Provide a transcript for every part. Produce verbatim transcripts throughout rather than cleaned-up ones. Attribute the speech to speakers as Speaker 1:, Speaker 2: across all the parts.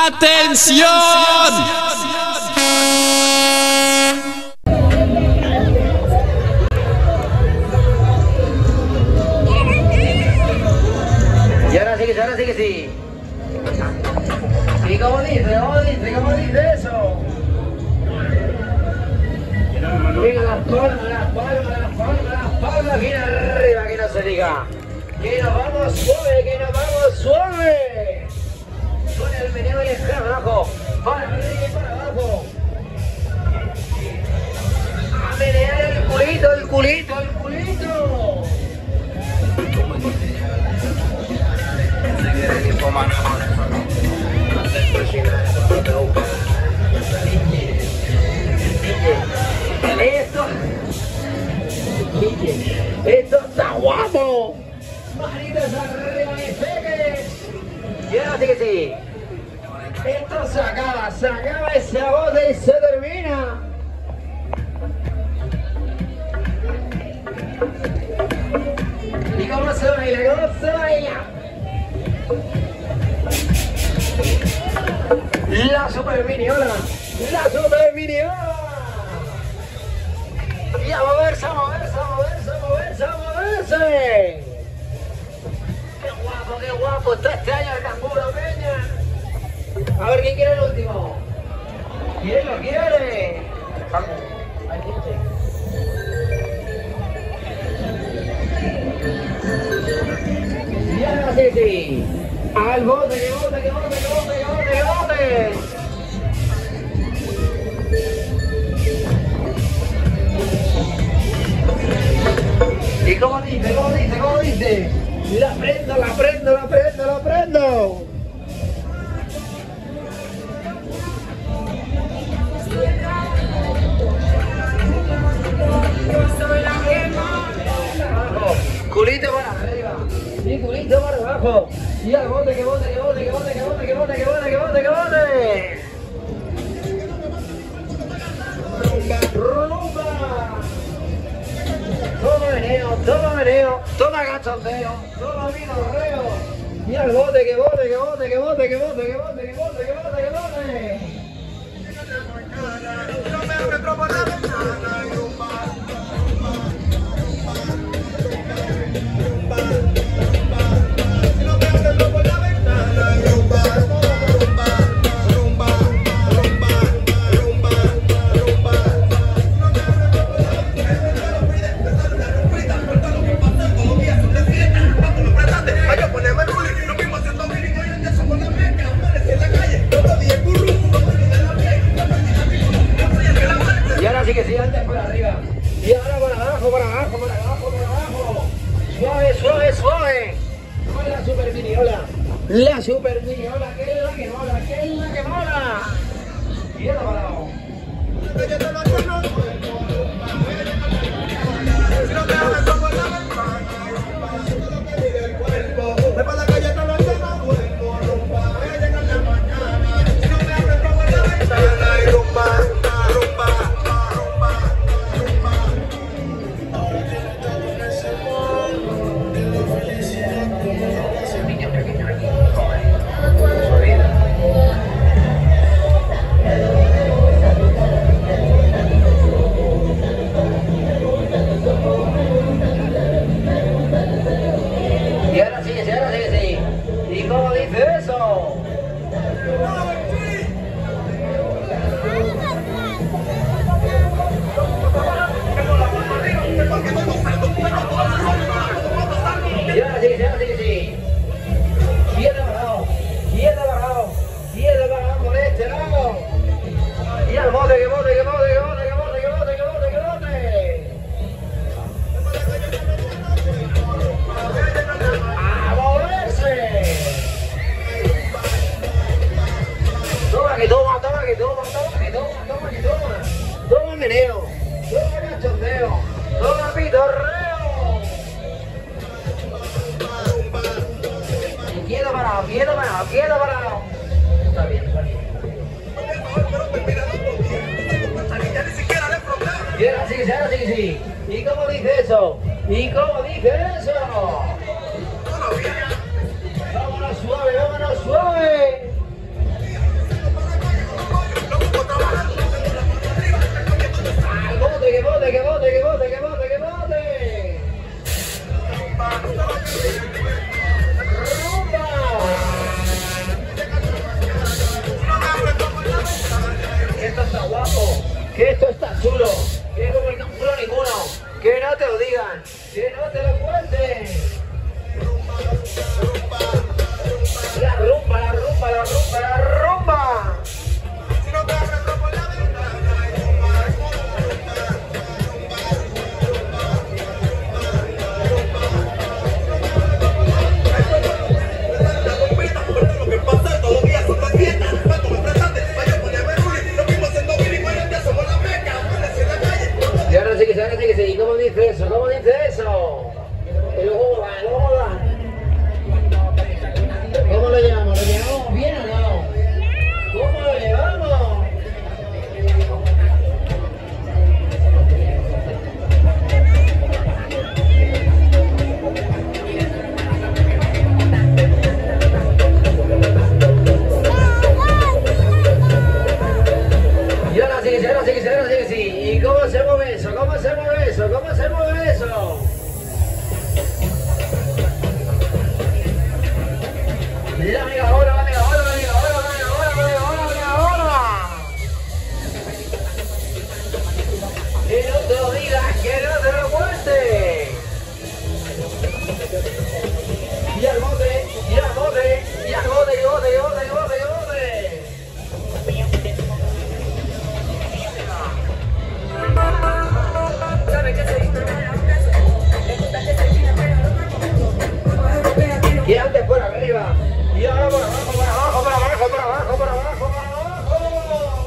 Speaker 1: ¡Atención!
Speaker 2: Y ahora sí que sí, ahora sí que sí. ¿Y cómo dice? ¿Cómo dice? ¿Cómo dice eso? Venga, las palmas, las palmas, las palmas, las palmas, bien arriba, que no se diga. Que nos vamos suave, que nos vamos suave. Con el meneo del esclavo abajo, para arriba y para abajo. A menear el culito, el culito, el culito. Esto, esto está guapo. Manitas arriba, mis peques. Y ahora sí que sí. Esto se acaba, se acaba esa voz y se termina. ¿Y cómo se baila? ¿Cómo se baila? La super miniola, la super miniola. Y a moverse, a moverse, a moverse, a moverse, a moverse. Qué guapo, qué guapo está este año el canguro, peña. A ver quién quiere el último. ¿Quién lo quiere? Y ahora sí, sí. Al bote, que bote, que bote, que bote, que bote, que bote. ¿Y cómo dice? ¿Cómo dice? ¿Cómo dice? La prendo, la prendo, la prendo, la prendo. Culito para arriba y culito para abajo. Y al bote, que bote, que bote, que bote, que bote, que bote, que bote, que bote, que bote. Rumba. Todo meneo, todo meneo, todo agachondeo, todo vidorreo. Y al bote, que bote, que bote, que bote, que bote, que bote, que bote, que bote, que bote. Y ahora sí que sí, antes por arriba. Y ahora por abajo, por abajo, por abajo, por abajo. Suave, suave, suave. Con la super miniola. La super miniola, que es la que mola, que es la que mola. Y ahora para abajo. Quieto parado, quieto parado. Está bien, está bien. Y ahora sí, ahora sí, sí. ¿Y cómo dice eso? ¿Y cómo dice eso? Vámonos suave, vámonos suave. que esto está chulo, que como el campeón ninguno, que no te lo digan, que no te lo cuenten. La rumba, la rumba, la rumba, la rumba. Si no te abres por la ventana, hay rumba, hay rumba, rumba, lo que pasa todos los días son las fiestas. Cuando me presente, vaya por el Ruli, lo mismo haciendo Billy, bueno, ya somos la meca, en la calle. Y ahora sí que sí, ahora sí que sí. ¿Y cómo dice eso? ¿Cómo dice eso? El joda, el joda. ¿Cómo lo llevamos? ¿Lo llevamos bien o no? ¿Cómo lo llevamos? Y ahora sí que sí, ahora sí que sí, ahora sí que sí. ¿Y cómo se mueve eso? ¿Cómo se mueve eso? ¿Cómo se mueve eso? La mega hora, la mega hora, la mega hora, la mega hora, la mega hora, la mega hora. Que no te lo digas, que no te lo cuentes. Y al bote, y al bote, y al bote, y bote, y bote, y bote, y bote. ¿Sabes qué se dice? Y antes por arriba. Y ahora por abajo, por abajo, por abajo, por abajo, por abajo, por abajo.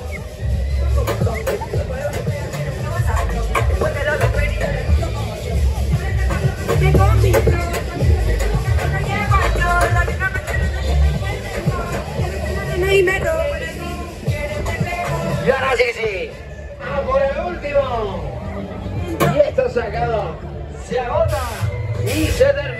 Speaker 2: Y ahora sí, sí. A por el último. Y esto se acaba. Se agota. Y se termina.